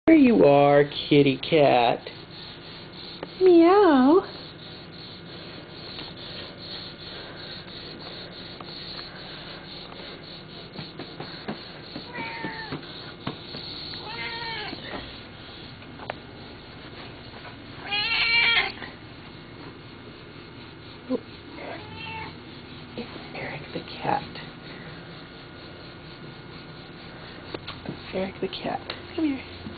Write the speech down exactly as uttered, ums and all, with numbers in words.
There you are, kitty cat. Meow. Eric the cat. Eric the cat. Come here.